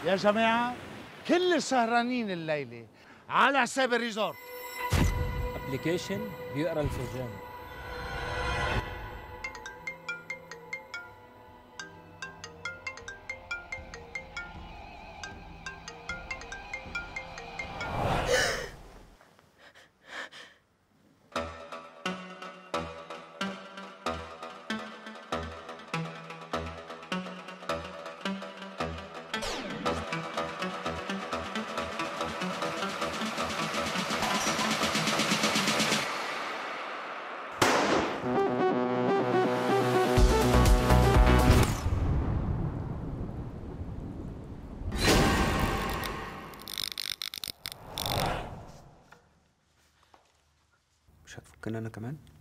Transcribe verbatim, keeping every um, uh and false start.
يا جماعة كل السهرانين الليلة على حساب الريزورت. ابلكيشن بيقرا الفنجان. مش هتفكنا انا كمان؟